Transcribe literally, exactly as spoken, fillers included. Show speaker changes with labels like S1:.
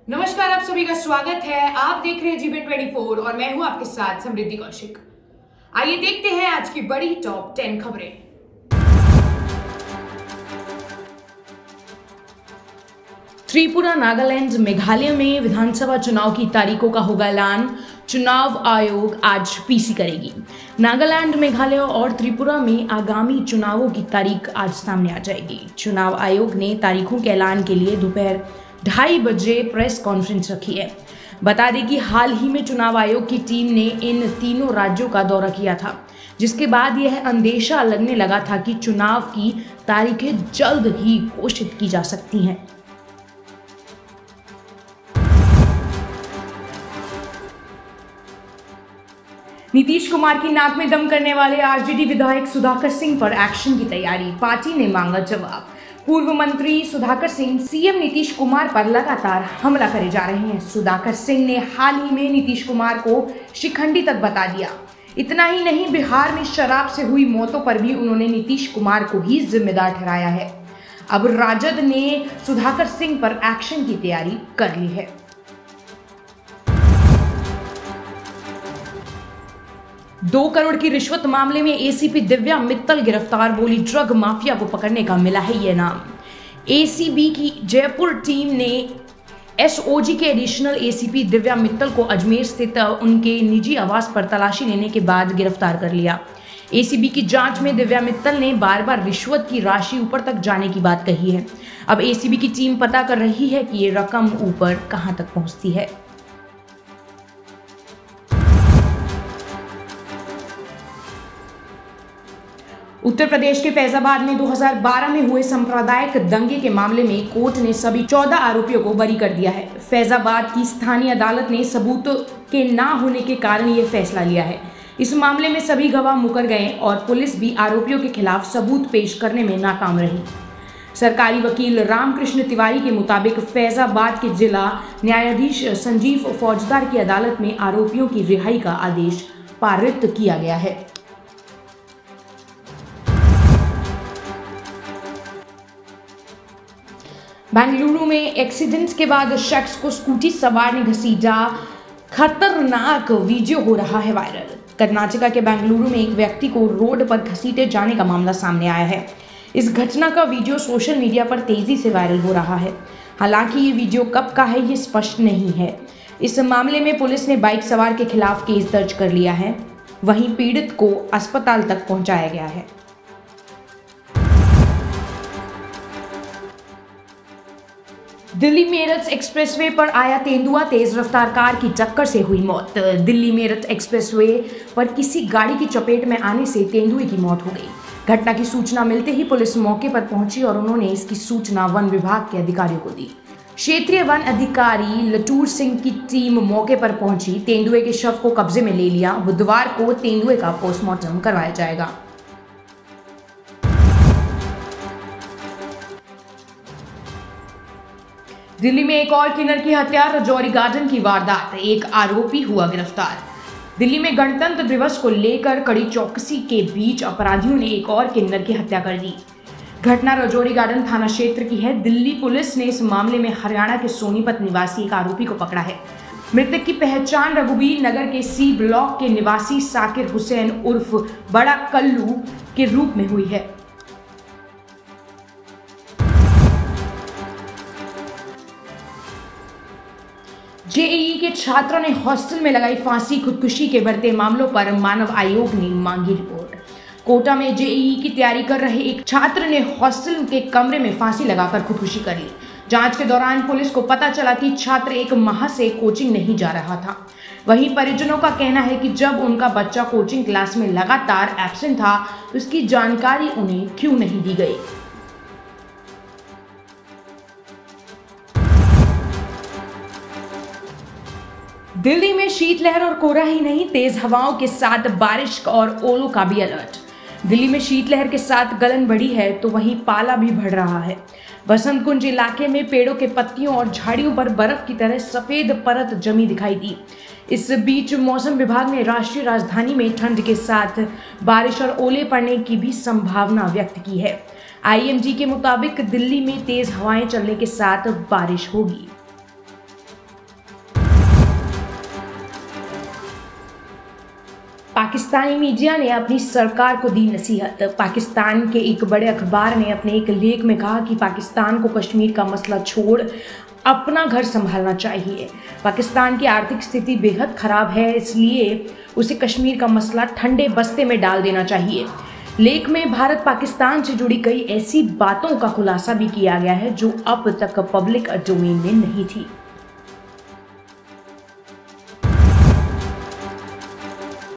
S1: नमस्कार, आप सभी का स्वागत है। आप देख रहे हैं जीवन चौबीस और मैं हूं आपके साथ समृद्धि कौशिक। आइए देखते हैं आज की बड़ी टॉप टेन खबरें। त्रिपुरा, नागालैंड, मेघालय में विधानसभा चुनाव की तारीखों का होगा ऐलान। चुनाव आयोग आज पीसी करेगी। नागालैंड, मेघालय और त्रिपुरा में आगामी चुनावों की तारीख आज सामने आ जाएगी। चुनाव आयोग ने तारीखों के ऐलान के लिए दोपहर ढाई बजे प्रेस कॉन्फ्रेंस रखी है। बता दें कि हाल ही में चुनाव आयोग की टीम ने इन तीनों राज्यों का दौरा किया था, जिसके बाद यह अंदेशा लगने लगा था कि चुनाव की तारीखें जल्द ही घोषित की जा सकती हैं। नीतीश कुमार की नाक में दम करने वाले आरजेडी विधायक सुधाकर सिंह पर एक्शन की तैयारी, पार्टी ने मांगा जवाब। पूर्व मंत्री सुधाकर सिंह सीएम नीतीश कुमार पर लगातार हमला करे जा रहे हैं। सुधाकर सिंह ने हाल ही में नीतीश कुमार को शिखंडी तक बता दिया। इतना ही नहीं, बिहार में शराब से हुई मौतों पर भी उन्होंने नीतीश कुमार को ही जिम्मेदार ठहराया है। अब राजद ने सुधाकर सिंह पर एक्शन की तैयारी कर ली है। दो करोड़ की रिश्वत मामले में एसीपी दिव्या मित्तल गिरफ्तार, बोली ड्रग माफिया को पकड़ने का मिला है ये नाम। एसीबी की जयपुर टीम ने एसओजी के एडिशनल एसीपी दिव्या मित्तल को अजमेर स्थित उनके निजी आवास पर तलाशी लेने के बाद गिरफ्तार कर लिया। एसीबी की जांच में दिव्या मित्तल ने बार बार रिश्वत की राशि ऊपर तक जाने की बात कही है। अब एसीबी की टीम पता कर रही है कि ये रकम ऊपर कहां तक पहुंचती है। उत्तर प्रदेश के फैजाबाद में दो हज़ार बारह में हुए सांप्रदायिक दंगे के मामले में कोर्ट ने सभी चौदह आरोपियों को बरी कर दिया है। फैजाबाद की स्थानीय अदालत ने सबूत के ना होने के कारण यह फैसला लिया है। इस मामले में सभी गवाह मुकर गए और पुलिस भी आरोपियों के खिलाफ सबूत पेश करने में नाकाम रही। सरकारी वकील रामकृष्ण तिवारी के मुताबिक फैजाबाद के जिला न्यायाधीश संजीव फौजदार की अदालत में आरोपियों की रिहाई का आदेश पारित किया गया है। बेंगलुरु में एक्सीडेंट के बाद शख्स को स्कूटी सवार ने घसीटा, खतरनाक वीडियो हो रहा है वायरल। कर्नाटक के बेंगलुरु में एक व्यक्ति को रोड पर घसीटे जाने का मामला सामने आया है। इस घटना का वीडियो सोशल मीडिया पर तेजी से वायरल हो रहा है। हालांकि ये वीडियो कब का है ये स्पष्ट नहीं है। इस मामले में पुलिस ने बाइक सवार के खिलाफ केस दर्ज कर लिया है। वहीं पीड़ित को अस्पताल तक पहुंचाया गया है। दिल्ली मेरठ एक्सप्रेसवे पर आया तेंदुआ, तेज रफ्तार कार की टक्कर से हुई मौत। दिल्ली मेरठ एक्सप्रेसवे पर किसी गाड़ी की चपेट में आने से तेंदुए की मौत हो गई। घटना की सूचना मिलते ही पुलिस मौके पर पहुंची और उन्होंने इसकी सूचना वन विभाग के अधिकारियों को दी। क्षेत्रीय वन अधिकारी लटूर सिंह की टीम मौके पर पहुंची, तेंदुए के शव को कब्जे में ले लिया। बुधवार को तेंदुए का पोस्टमार्टम करवाया जाएगा। दिल्ली में एक और किन्नर की हत्या, रजौरी गार्डन की वारदात, एक आरोपी हुआ गिरफ्तार। दिल्ली में गणतंत्र दिवस को लेकर कड़ी चौकसी के बीच अपराधियों ने एक और किन्नर की हत्या कर दी। घटना रजौरी गार्डन थाना क्षेत्र की है। दिल्ली पुलिस ने इस मामले में हरियाणा के सोनीपत निवासी एक आरोपी को पकड़ा है। मृतक की पहचान रघुबीर नगर के सी ब्लॉक के निवासी साकिर हुसैन उर्फ बड़ा कल्लू के रूप में हुई है। जेईई के छात्रों ने हॉस्टल में लगाई फांसी, खुदकुशी के बढ़ते मामलों पर मानव आयोग ने मांगी रिपोर्ट। कोटा में जेईई की तैयारी कर रहे एक छात्र ने हॉस्टल के कमरे में फांसी लगाकर खुदकुशी कर ली। जांच के दौरान पुलिस को पता चला कि छात्र एक माह से कोचिंग नहीं जा रहा था। वहीं परिजनों का कहना है कि जब उनका बच्चा कोचिंग क्लास में लगातार एब्सेंट था तो इसकी जानकारी उन्हें क्यों नहीं दी गई। दिल्ली में शीतलहर और कोहरा ही नहीं, तेज हवाओं के साथ बारिश और ओलों का भी अलर्ट। दिल्ली में शीतलहर के साथ गलन बढ़ी है तो वहीं पाला भी बढ़ रहा है। बसंत कुंज इलाके में पेड़ों के पत्तियों और झाड़ियों पर बर्फ की तरह सफेद परत जमी दिखाई दी। इस बीच मौसम विभाग ने राष्ट्रीय राजधानी में ठंड के साथ बारिश और ओले पड़ने की भी संभावना व्यक्त की है। आईएमडी के मुताबिक दिल्ली में तेज हवाएं चलने के साथ बारिश होगी। पाकिस्तानी मीडिया ने अपनी सरकार को दी नसीहत। पाकिस्तान के एक बड़े अखबार ने अपने एक लेख में कहा कि पाकिस्तान को कश्मीर का मसला छोड़ अपना घर संभालना चाहिए। पाकिस्तान की आर्थिक स्थिति बेहद खराब है, इसलिए उसे कश्मीर का मसला ठंडे बस्ते में डाल देना चाहिए। लेख में भारत पाकिस्तान से जुड़ी कई ऐसी बातों का खुलासा भी किया गया है जो अब तक पब्लिक डोमेन में नहीं थी।